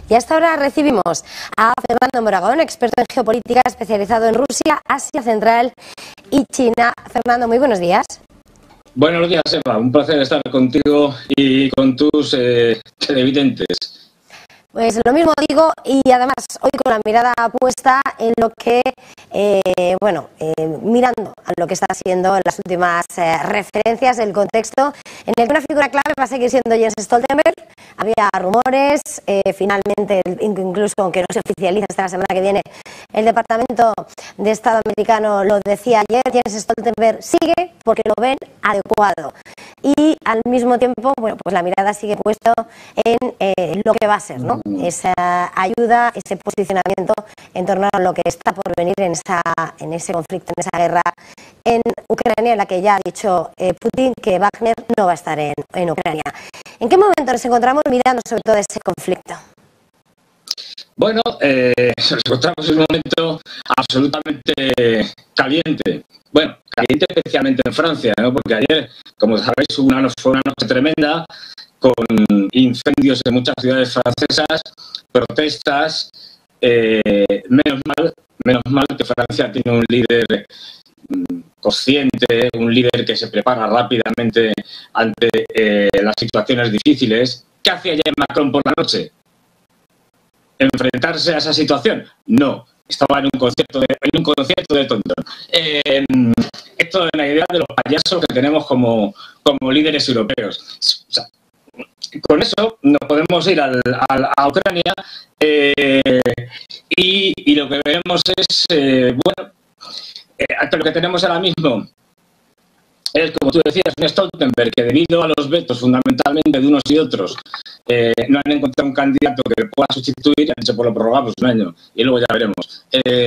Y hasta ahora recibimos a Fernando Moragón, experto en geopolítica especializado en Rusia, Asia Central y China. Fernando, muy buenos días. Buenos días, Eva. Un placer estar contigo y con tus televidentes. Pues lo mismo digo, y además hoy con la mirada puesta en lo que, mirando a lo que está siendo las últimas referencias, el contexto en el que una figura clave va a seguir siendo Jens Stoltenberg. Había rumores, finalmente, incluso aunque no se oficializa hasta la semana que viene, el Departamento de Estado americano lo decía ayer, Jens Stoltenberg sigue porque lo ven adecuado. Y al mismo tiempo, bueno, pues la mirada sigue puesto en lo que va a ser, ¿no? Esa ayuda, ese posicionamiento en torno a lo que está por venir en ese conflicto, en esa guerra en Ucrania, en la que ya ha dicho Putin que Wagner no va a estar en Ucrania. ¿En qué momento nos encontramos mirando sobre todo ese conflicto? Bueno, nos encontramos en un momento absolutamente caliente. Bueno, caliente especialmente en Francia, ¿no? Porque ayer, como sabéis, fue una noche tremenda, con incendios en muchas ciudades francesas, protestas. Menos mal que Francia tiene un líder consciente, un líder que se prepara rápidamente ante las situaciones difíciles. ¿Qué hacía ayer Macron por la noche? ¿Enfrentarse a esa situación? No. Estaba en un concierto de Tonton. Esto es la idea de los payasos que tenemos como líderes europeos. O sea, con eso nos podemos ir a Ucrania y lo que veremos es, lo que tenemos ahora mismo es, como tú decías, un Stoltenberg que debido a los vetos fundamentalmente de unos y otros no han encontrado un candidato que pueda sustituir y han dicho, pues lo prorrogamos un año y luego ya veremos.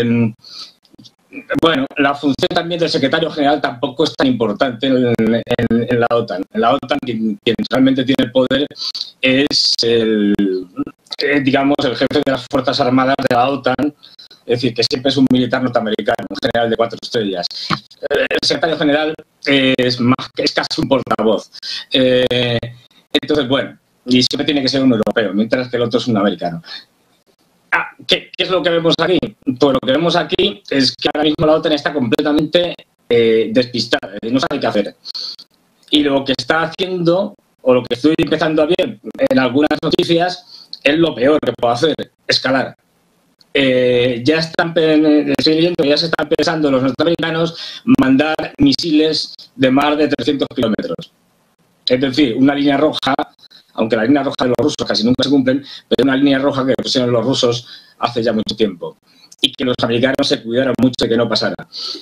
Bueno, la función también del secretario general tampoco es tan importante en la OTAN. En la OTAN quien realmente tiene el poder es el jefe de las Fuerzas Armadas de la OTAN, es decir, que siempre es un militar norteamericano, un general de 4 estrellas. El secretario general es casi un portavoz. Entonces, bueno, y siempre tiene que ser un europeo, mientras que el otro es un americano. ¿Qué es lo que vemos aquí? Pues lo que vemos aquí es que ahora mismo la OTAN está completamente despistada, no sabe qué hacer. Y lo que está haciendo, o lo que estoy empezando a ver en algunas noticias, es lo peor que puede hacer, escalar. Ya se están pensando los norteamericanos mandar misiles de más de 300 kilómetros. Es decir, una línea roja, aunque la línea roja de los rusos casi nunca se cumplen, pero una línea roja que pusieron los rusos hace ya mucho tiempo. Y que los americanos se cuidaran mucho de que no pasara.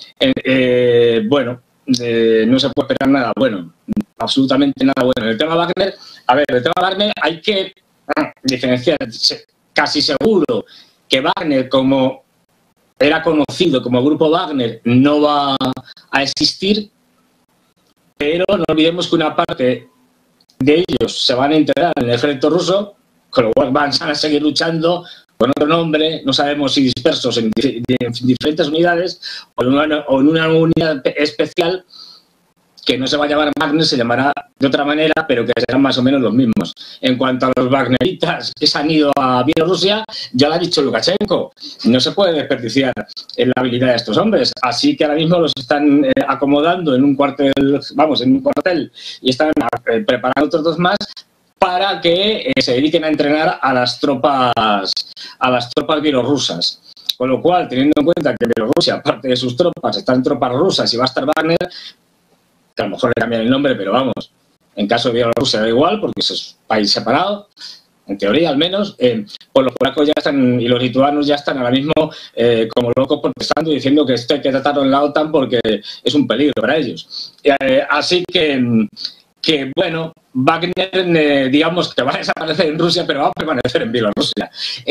No se puede esperar nada bueno, absolutamente nada bueno. En el tema Wagner, hay que diferenciar. Casi seguro que Wagner, como era conocido como grupo Wagner, no va a existir, pero no olvidemos que una parte de ellos se van a integrar en el ejército ruso, con lo cual van a seguir luchando con otro nombre, no sabemos si dispersos en diferentes unidades o en una unidad especial que no se va a llamar Wagner, se llamará de otra manera, pero que serán más o menos los mismos. En cuanto a los wagneritas que se han ido a Bielorrusia, ya lo ha dicho Lukashenko, no se puede desperdiciar la habilidad de estos hombres, así que ahora mismo los están acomodando en un cuartel, y están preparando otros 2 más para que se dediquen a entrenar a las tropas bielorrusas. Con lo cual, teniendo en cuenta que Bielorrusia, aparte de sus tropas, están tropas rusas y va a estar Wagner, que a lo mejor le cambian el nombre, pero vamos, en caso de Bielorrusia da igual, porque es un país separado, en teoría al menos, pues los polacos ya están, y los lituanos ya están ahora mismo como locos protestando y diciendo que esto hay que tratarlo en la OTAN porque es un peligro para ellos. Así que bueno, Wagner, digamos que va a desaparecer en Rusia, pero va a permanecer en Bielorrusia.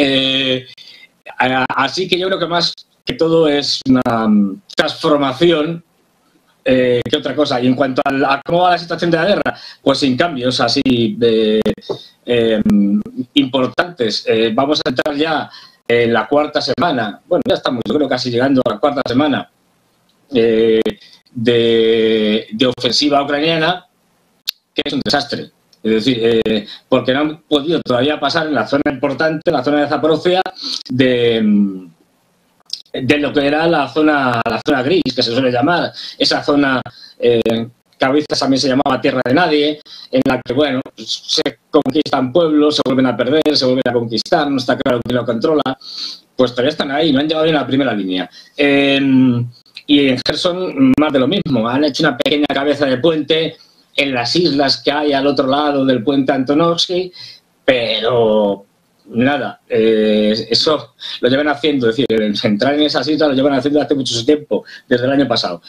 Así que yo creo que más que todo es una transformación que otra cosa. Y en cuanto a cómo va la situación de la guerra, pues sin cambios así importantes. Vamos a entrar ya en la 4ª semana, bueno, ya estamos, yo creo, casi llegando a la 4ª semana de ofensiva ucraniana, que es un desastre. Es decir, porque no han podido todavía pasar en la zona importante, en la zona de Zaporozhia, de lo que era la zona gris, que se suele llamar, esa zona que a veces también se llamaba Tierra de Nadie, en la que, bueno, se conquistan pueblos, se vuelven a perder, se vuelven a conquistar, no está claro quién lo controla, pues todavía están ahí, no han llegado bien a la primera línea. Y en Gerson más de lo mismo, han hecho una pequeña cabeza de puente en las islas que hay al otro lado del puente Antonovsky, pero nada, eso lo llevan haciendo, es decir, entrar en esas islas lo llevan haciendo hace mucho tiempo, desde el año pasado.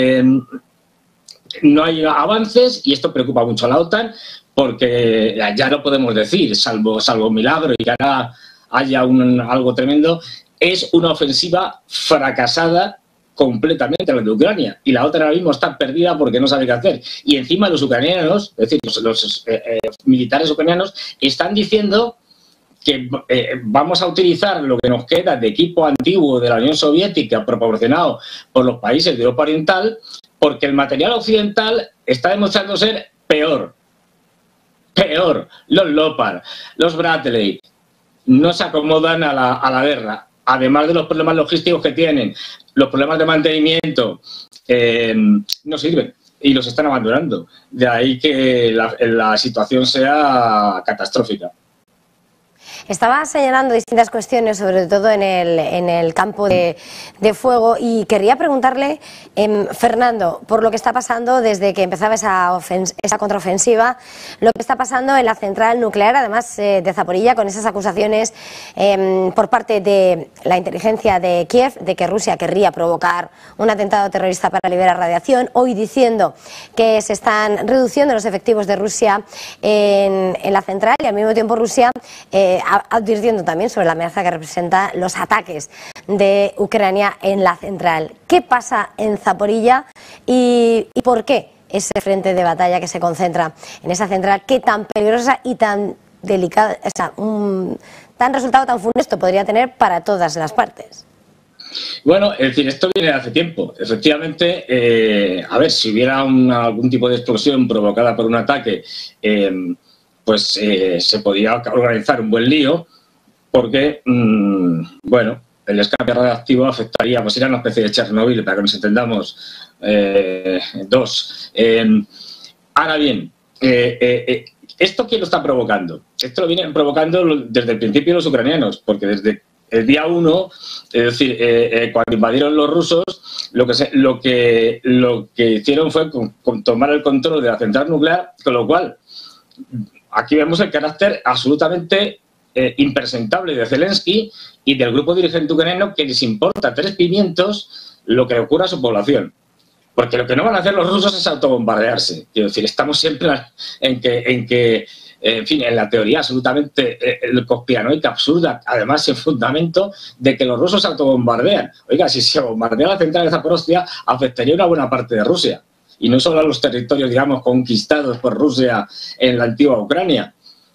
No hay avances y esto preocupa mucho a la OTAN porque ya no podemos decir, salvo milagro y que ahora haya algo tremendo, es una ofensiva fracasada completamente la de Ucrania, y la OTAN ahora mismo está perdida porque no sabe qué hacer. Y encima los ucranianos, es decir, los militares ucranianos, están diciendo que vamos a utilizar lo que nos queda de equipo antiguo de la Unión Soviética proporcionado por los países de Europa Oriental, porque el material occidental está demostrando ser peor. Peor. Los Leopard, los Bradley, no se acomodan a la guerra. Además de los problemas logísticos que tienen, los problemas de mantenimiento, no sirven y los están abandonando. De ahí que la situación sea catastrófica. Estaba señalando distintas cuestiones, sobre todo en el campo de fuego, y quería preguntarle, Fernando, por lo que está pasando desde que empezaba esa contraofensiva, lo que está pasando en la central nuclear, además de Zaporilla, con esas acusaciones por parte de la inteligencia de Kiev de que Rusia querría provocar un atentado terrorista para liberar radiación, hoy diciendo que se están reduciendo los efectivos de Rusia en la central, y al mismo tiempo Rusia advirtiendo también sobre la amenaza que representa los ataques de Ucrania en la central. ¿Qué pasa en Zaporilla y por qué ese frente de batalla que se concentra en esa central, qué tan peligrosa y tan delicada, o sea, tan resultado tan funesto podría tener para todas las partes? Bueno, es decir, esto viene de hace tiempo. Efectivamente, a ver, si hubiera algún tipo de explosión provocada por un ataque, pues se podía organizar un buen lío, porque, bueno, el escape radioactivo afectaría, pues era una especie de Chernobyl, para que nos entendamos, dos. Ahora bien, ¿esto quién lo está provocando? Esto lo vienen provocando desde el principio los ucranianos, porque desde el día 1, es decir, cuando invadieron los rusos, lo que hicieron fue tomar el control de la central nuclear, con lo cual aquí vemos el carácter absolutamente impresentable de Zelensky y del grupo dirigente ucraniano, que les importa 3 pimientos lo que ocurra a su población. Porque lo que no van a hacer los rusos es autobombardearse. Quiero decir, estamos siempre en que en fin, en la teoría absolutamente conspiranoica, absurda, además sin fundamento, de que los rusos se autobombardean. Oiga, si se bombardea la central de Zaporozhia, afectaría una buena parte de Rusia. Y no solo a los territorios, digamos, conquistados por Rusia en la antigua Ucrania.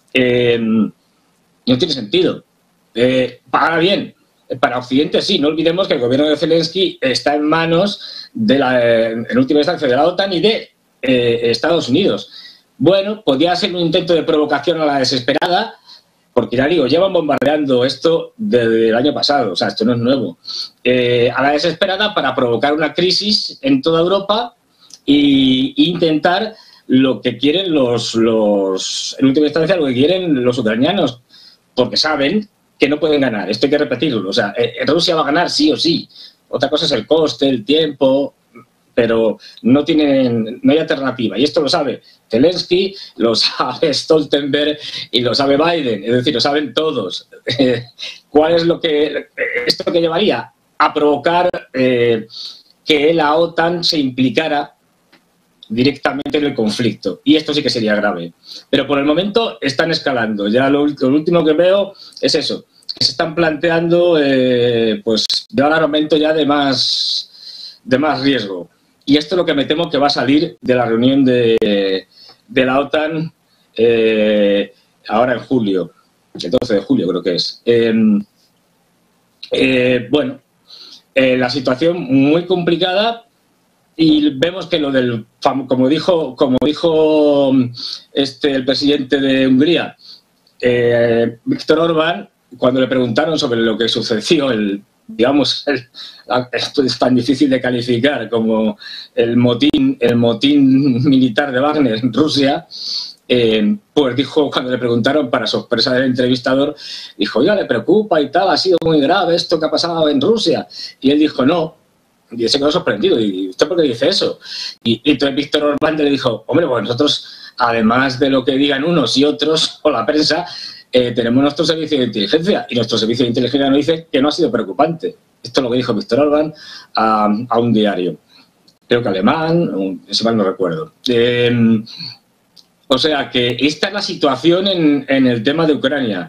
No tiene sentido. Ahora bien, para Occidente sí, no olvidemos que el gobierno de Zelensky está en manos, en última instancia, de la OTAN y de Estados Unidos. Bueno, podría ser un intento de provocación a la desesperada, porque ya digo, llevan bombardeando esto desde el año pasado, o sea, esto no es nuevo. A la desesperada para provocar una crisis en toda Europa e intentar lo que quieren en última instancia, lo que quieren los ucranianos, porque saben que no pueden ganar. Esto hay que repetirlo. O sea, Rusia va a ganar sí o sí. Otra cosa es el coste, el tiempo, pero no hay alternativa. Y esto lo sabe Zelensky, lo sabe Stoltenberg y lo sabe Biden. Es decir, lo saben todos. ¿Cuál es esto que llevaría? A provocar que la OTAN se implicara directamente en el conflicto. Y esto sí que sería grave. Pero por el momento están escalando. Ya lo último que veo es eso, que se están planteando pues de ahora un aumento ya de más riesgo. Y esto es lo que me temo que va a salir de la reunión de la OTAN ahora en julio, el 12 de julio creo que es. Bueno, la situación muy complicada, y vemos que lo del, como dijo el presidente de Hungría, Víctor Orbán, cuando le preguntaron sobre lo que sucedió, esto es tan difícil de calificar como el motín militar de Wagner en Rusia, pues dijo, cuando le preguntaron, para sorpresa del entrevistador, dijo, oiga, ¿le preocupa y tal? ¿Ha sido muy grave esto que ha pasado en Rusia? Y él dijo, no. Y se quedó sorprendido. ¿Y usted por qué dice eso? Y entonces Víctor Orbán le dijo, hombre, pues nosotros, además de lo que digan unos y otros, o la prensa, tenemos nuestro servicio de inteligencia, y nuestro servicio de inteligencia nos dice que no ha sido preocupante. Esto es lo que dijo Víctor Orbán a un diario, creo que alemán, si mal no recuerdo. O sea que esta es la situación en el tema de Ucrania.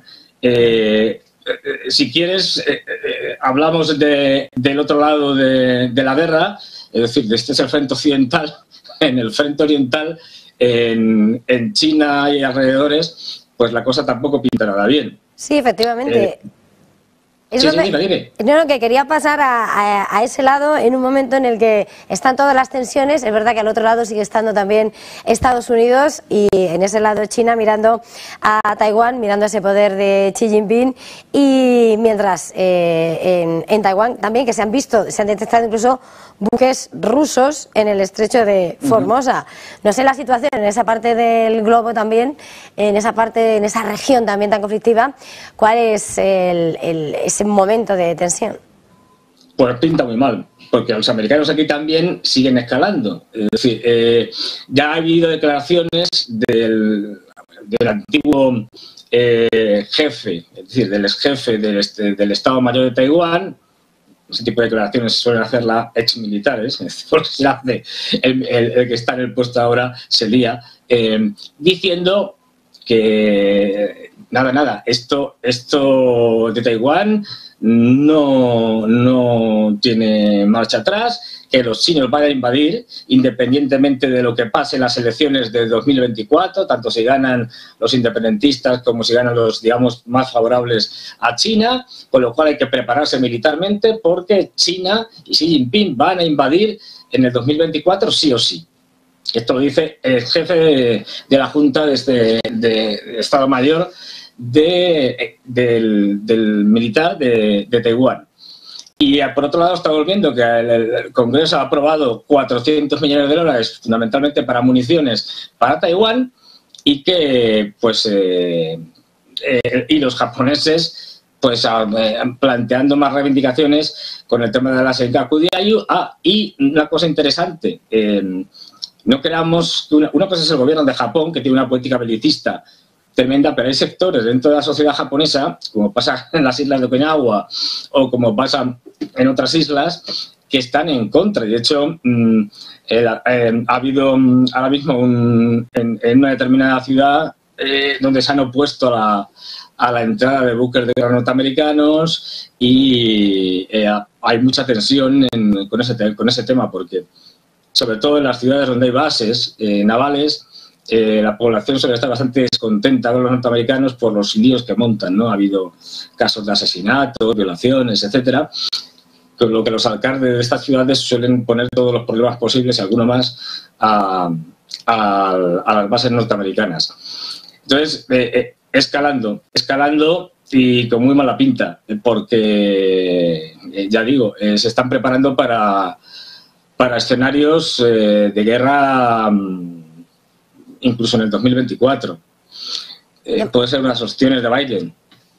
Si quieres, hablamos del otro lado de la guerra, es decir, este es el frente occidental. En el frente oriental, en China y alrededores, pues la cosa tampoco pinta nada bien. Sí, efectivamente. Dime. No, que quería pasar a ese lado en un momento en el que están todas las tensiones. Es verdad que al otro lado sigue estando también Estados Unidos, y en ese lado China mirando a Taiwán, mirando ese poder de Xi Jinping, y mientras en Taiwán también que se han detectado incluso buques rusos en el estrecho de Formosa. No sé la situación en esa parte del globo también, en esa región también tan conflictiva, ¿cuál es ese momento de tensión? Pues pinta muy mal, porque los americanos aquí también siguen escalando. Es decir, ya ha habido declaraciones del antiguo jefe, es decir, del ex jefe del Estado Mayor de Taiwán. Ese tipo de declaraciones suelen hacer las exmilitares, porque se hace el que está en el puesto ahora, se lía, diciendo que nada, esto de Taiwán no tiene marcha atrás, que los chinos van a invadir independientemente de lo que pase en las elecciones de 2024, tanto si ganan los independentistas como si ganan los, digamos, más favorables a China, con lo cual hay que prepararse militarmente porque China y Xi Jinping van a invadir en el 2024 sí o sí. Esto lo dice el jefe de la Junta de Estado Mayor del militar de Taiwán. Y por otro lado estamos viendo que el Congreso ha aprobado 400 millones de dólares fundamentalmente para municiones para Taiwán, y que y los japoneses pues planteando más reivindicaciones con el tema de la Senkaku Diayu. Y una cosa interesante, no queramos que una cosa es el gobierno de Japón, que tiene una política belicista tremenda, pero hay sectores dentro de la sociedad japonesa, como pasa en las islas de Okinawa o como pasa en otras islas, que están en contra. De hecho, ha habido ahora mismo en una determinada ciudad donde se han opuesto a la entrada de buques de guerra norteamericanos, y hay mucha tensión con ese tema, porque sobre todo en las ciudades donde hay bases navales, la población suele estar bastante descontenta con los norteamericanos por los líos que montan, ¿no? Ha habido casos de asesinatos, violaciones, etcétera, con lo que los alcaldes de estas ciudades suelen poner todos los problemas posibles y alguno más a las bases norteamericanas. Entonces, escalando y con muy mala pinta, porque, ya digo, se están preparando para escenarios de guerra incluso en el 2024. Puede ser unas opciones de Biden.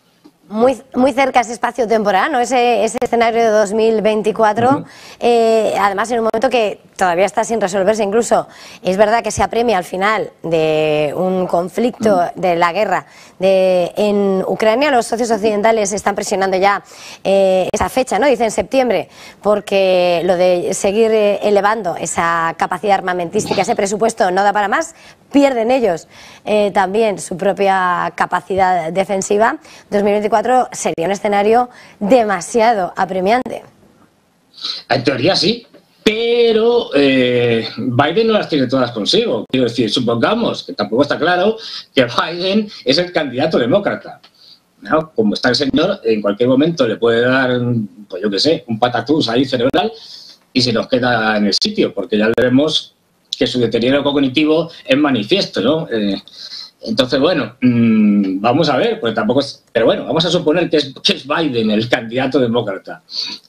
Muy cerca ese espacio temporal, ¿no? Ese escenario de 2024, además en un momento que todavía está sin resolverse. Incluso es verdad que se apremia al final de un conflicto, de la guerra en Ucrania. Los socios occidentales están presionando ya esa fecha, ¿no? Dicen septiembre, porque lo de seguir elevando esa capacidad armamentística, ese presupuesto no da para más. Pierden ellos también su propia capacidad defensiva. 2024 sería un escenario demasiado apremiante. En teoría sí, pero Biden no las tiene todas consigo. Quiero decir, supongamos, que tampoco está claro, que Biden es el candidato demócrata, ¿no? Como está el señor, en cualquier momento le puede dar, pues yo qué sé, un patatús ahí cerebral, y se nos queda en el sitio, porque ya vemos que su deterioro cognitivo es manifiesto, ¿no? Entonces, bueno, vamos a ver, pues tampoco es... Pero bueno, vamos a suponer que es Biden el candidato demócrata.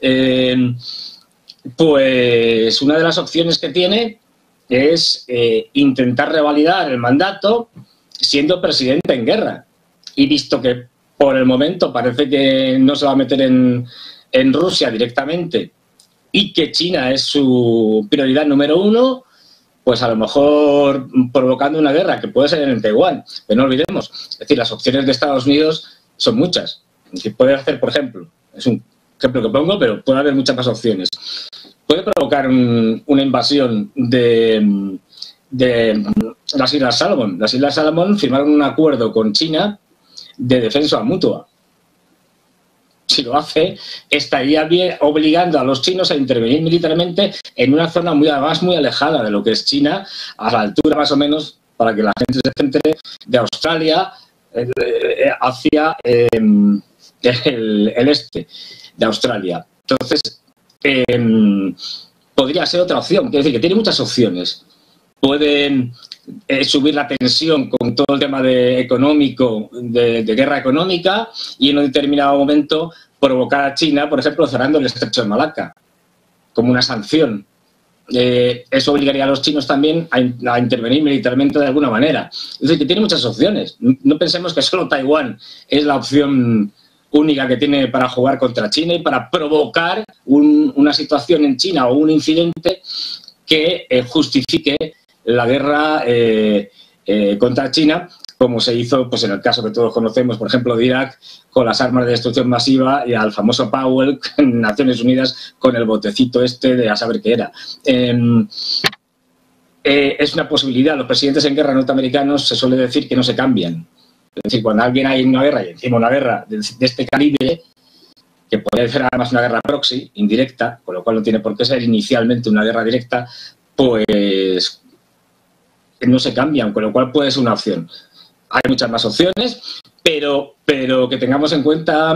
Pues una de las opciones que tiene es intentar revalidar el mandato siendo presidente en guerra. Y visto que por el momento parece que no se va a meter en Rusia directamente y que China es su prioridad número uno, pues a lo mejor provocando una guerra que puede ser en Taiwán. Pero no olvidemos, es decir, las opciones de Estados Unidos son muchas. Es decir, puede hacer, por ejemplo, es un ejemplo que pongo, pero puede haber muchas más opciones. Puede provocar una invasión de las Islas Salomón. Las Islas Salomón firmaron un acuerdo con China de defensa mutua. Si lo hace, estaría obligando a los chinos a intervenir militarmente en una zona muy alejada de lo que es China, a la altura más o menos, para que la gente se centre, de Australia hacia el este de Australia. Entonces, podría ser otra opción. Quiero decir que tiene muchas opciones. Pueden subir la tensión con todo el tema económico, de guerra económica, y en un determinado momento provocar a China, por ejemplo, cerrando el estrecho de Malaca, como una sanción. Eso obligaría a los chinos también a intervenir militarmente de alguna manera. Es decir, que tiene muchas opciones. No pensemos que solo Taiwán es la opción única que tiene para jugar contra China y para provocar una situación en China o un incidente que justifique la guerra contra China, como se hizo pues en el caso que todos conocemos, por ejemplo, de Irak, con las armas de destrucción masiva, y al famoso Powell en Naciones Unidas con el botecito este de a saber qué era. Es una posibilidad. Los presidentes en guerra norteamericanos se suele decir que no se cambian. Es decir, cuando alguien hay en una guerra, y encima una guerra de este calibre, que puede ser además una guerra proxy, indirecta, con lo cual no tiene por qué ser inicialmente una guerra directa, pues no se cambian, con lo cual puede ser una opción. Hay muchas más opciones, pero que tengamos en cuenta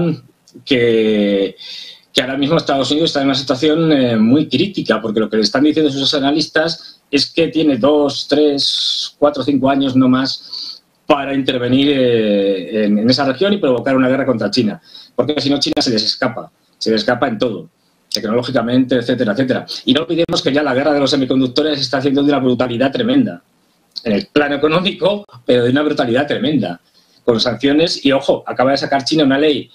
que ahora mismo Estados Unidos está en una situación muy crítica, porque lo que le están diciendo sus analistas es que tiene 2, 3, 4, 5 años no más para intervenir en esa región y provocar una guerra contra China, porque si no China se les escapa en todo, tecnológicamente, etcétera, etcétera. Y no olvidemos que ya la guerra de los semiconductores está haciendo de una brutalidad tremenda, en el plano económico, pero de una brutalidad tremenda, con sanciones. Y ojo, acaba de sacar China una ley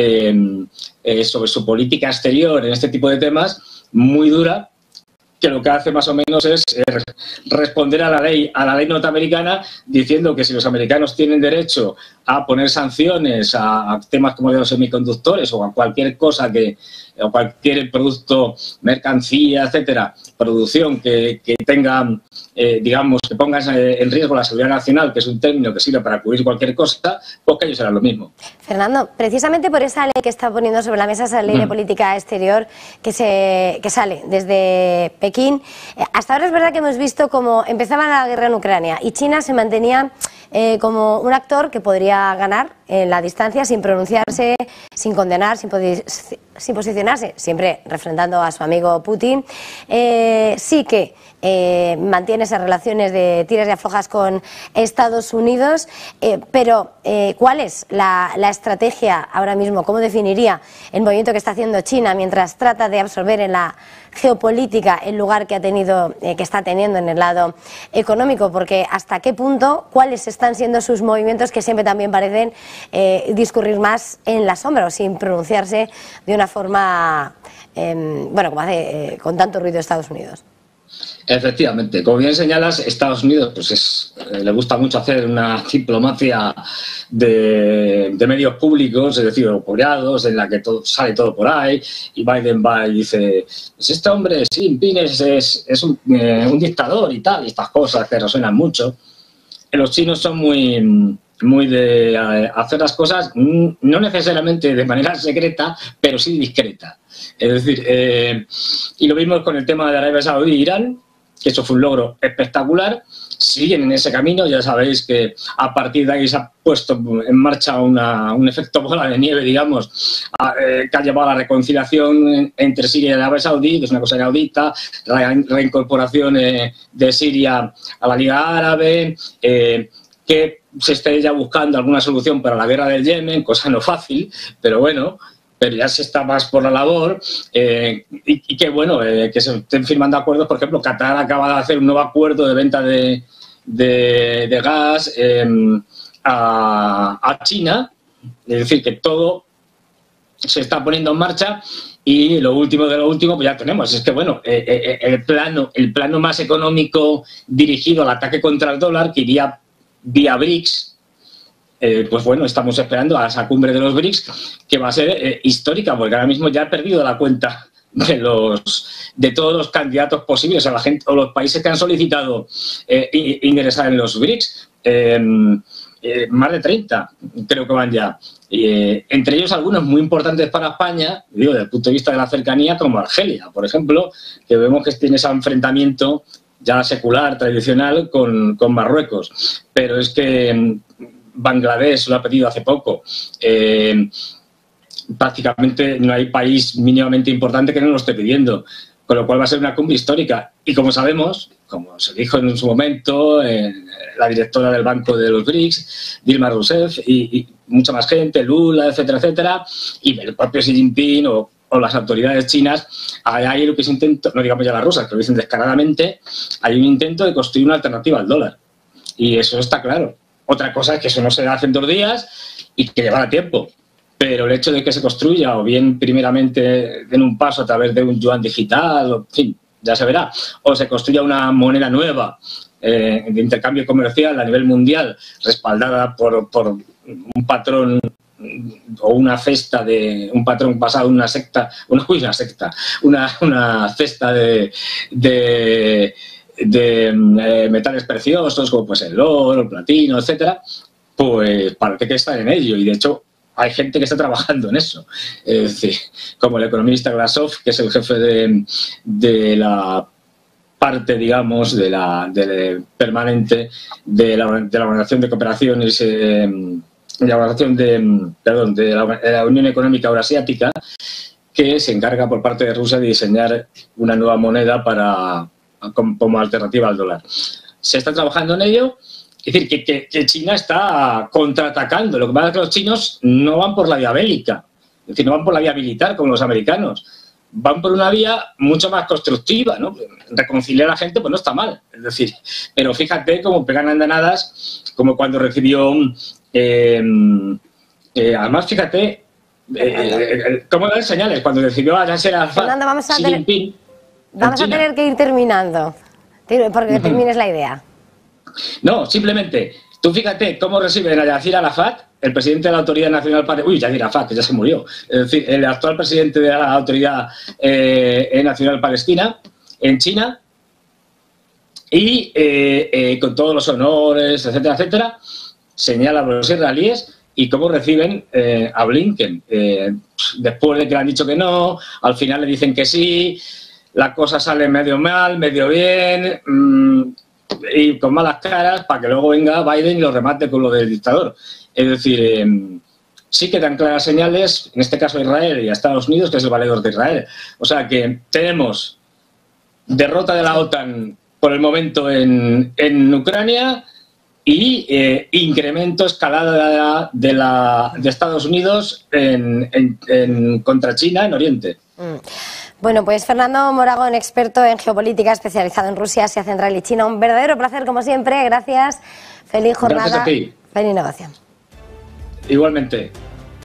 sobre su política exterior en este tipo de temas muy dura, que lo que hace más o menos es responder a la ley norteamericana, diciendo que si los americanos tienen derecho a poner sanciones a temas como de los semiconductores o a cualquier cosa o cualquier producto, mercancía, etcétera, producción que tenga, digamos, que ponga en riesgo la seguridad nacional, que es un término que sirve para cubrir cualquier cosa, pues que ellos harán lo mismo. Fernando, precisamente por esa ley que está poniendo sobre la mesa, esa ley de política exterior que sale desde Pekín, hasta ahora es verdad que hemos visto cómo empezaba la guerra en Ucrania y China se mantenía como un actor que podría ganar en la distancia sin pronunciarse, sin condenar, sin posicionarse, siempre refrendando a su amigo Putin. Sí que mantiene esas relaciones de tiras y aflojas con Estados Unidos, pero ¿cuál es la estrategia ahora mismo? ¿Cómo definiría el movimiento que está haciendo China mientras trata de absorber en la geopolítica el lugar que está teniendo en el lado económico? Porque hasta qué punto, cuáles están siendo sus movimientos que siempre también parecen discurrir más en la sombra o sin pronunciarse de una forma, bueno, como hace con tanto ruido Estados Unidos. Efectivamente, como bien señalas, Estados Unidos pues le gusta mucho hacer una diplomacia de medios públicos, es decir, apoyados, en la que sale todo por ahí, y Biden va y dice, pues este hombre, Xi Jinping, es un dictador y tal, y estas cosas que resuenan mucho. Los chinos son muy de hacer las cosas no necesariamente de manera secreta, pero sí discreta. Es decir, y lo vimos con el tema de Arabia Saudí e Irán, que eso fue un logro espectacular. siguen en ese camino. Ya sabéis que a partir de ahí se ha puesto en marcha un efecto bola de nieve, digamos, que ha llevado a la reconciliación entre Siria y Arabia Saudí, que es una cosa inaudita, la reincorporación de Siria a la Liga Árabe, que se esté ya buscando alguna solución para la guerra del Yemen, cosa no fácil, pero bueno, pero ya se está más por la labor, y que bueno, que se estén firmando acuerdos. Por ejemplo, Qatar acaba de hacer un nuevo acuerdo de venta de gas a China, es decir, que todo se está poniendo en marcha. Y lo último de lo último, pues ya tenemos, es que bueno, el plano más económico dirigido al ataque contra el dólar, que iría vía BRICS, pues bueno, estamos esperando a esa cumbre de los BRICS, que va a ser histórica, porque ahora mismo ya he perdido la cuenta de todos los candidatos posibles, a la gente, o los países que han solicitado ingresar en los BRICS. Más de 30 creo que van ya. Entre ellos algunos muy importantes para España, digo, desde el punto de vista de la cercanía, como Argelia, por ejemplo, que vemos que tiene ese enfrentamiento ya secular, tradicional, con Marruecos. Pero es que Bangladesh lo ha pedido hace poco. Prácticamente no hay país mínimamente importante que no lo esté pidiendo, con lo cual va a ser una cumbre histórica. Y como sabemos, como se dijo en su momento, la directora del Banco de los BRICS, Dilma Rousseff, y mucha más gente, Lula, etcétera, etcétera, y el propio Xi Jinping o las autoridades chinas, hay lo que se intenta, no digamos ya las rusas, que lo dicen descaradamente, hay un intento de construir una alternativa al dólar. Y eso está claro. Otra cosa es que eso no se hace en 2 días y que llevará tiempo. Pero el hecho de que se construya, o bien primeramente den un paso a través de un yuan digital, o, en fin, ya se verá, o se construya una moneda nueva de intercambio comercial a nivel mundial, respaldada por un patrón o una cesta de un patrón basado en una secta, una cesta de metales preciosos como pues el oro, el platino, etcétera, pues parece que están en ello, y de hecho hay gente que está trabajando en eso. Es decir, como el economista Grasov, que es el jefe de la parte, digamos, de permanente de la Organización de Cooperaciones, de la Organización de la Unión Económica Eurasiática, que se encarga por parte de Rusia de diseñar una nueva moneda como alternativa al dólar. Se está trabajando en ello. Es decir, que China está contraatacando. Lo que pasa es que los chinos no van por la vía bélica, es decir, no van por la vía militar como los americanos, van por una vía mucho más constructiva, ¿no? Reconciliar a la gente pues no está mal, es decir, pero fíjate cómo pegan andanadas, como cuando recibió, además fíjate, cómo dan señales, cuando recibió a Yasser Arafat, Xi Jinping. Vamos a tener que ir terminando, porque termines la idea. No, simplemente, tú fíjate cómo reciben a Yasser Arafat, el presidente de la Autoridad Nacional Palestina. Uy, Yasser Arafat, que ya se murió. Es decir, el actual presidente de la Autoridad Nacional Palestina en China, y con todos los honores, etcétera, etcétera, señala a los israelíes y cómo reciben a Blinken. Después de que le han dicho que no, al final le dicen que sí, la cosa sale medio mal, medio bien, y con malas caras, para que luego venga Biden y lo remate con lo del dictador. Es decir, sí que dan claras señales, en este caso a Israel y a Estados Unidos, que es el valedor de Israel. O sea que tenemos derrota de la OTAN por el momento en Ucrania y incremento, escalada de Estados Unidos contra China en Oriente. Bueno, pues Fernando Moragón, experto en geopolítica, especializado en Rusia, Asia Central y China. Un verdadero placer, como siempre. Gracias. Feliz jornada. Gracias a ti. Feliz negocio. Igualmente.